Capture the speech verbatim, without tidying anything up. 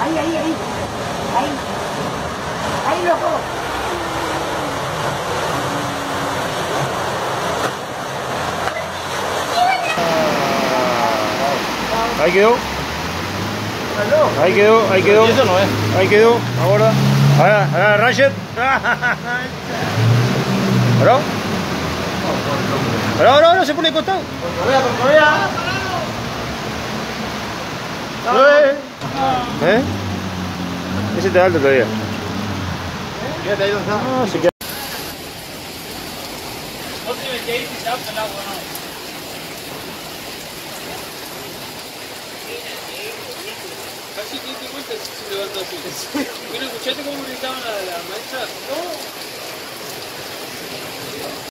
Ahí, ahí, ahí. Ahí. Ahí, loco. Ahí quedó. Ahí quedó, ahí quedó. Eso no es. Ahí quedó. Ahora. Ahora, ahora, Ratchet. ¿Ahora? Ahora, ahora, ahora se pone de costado. Todavía, todavía. ¿Eh? Ese está alto todavía. Quédate ahí donde está. Ah, se queda. No te metí ahí si se abre el agua, no. Casi te diste cuenta si se levantó así. Mira, escuchaste cómo gritaban la, la maestra. No.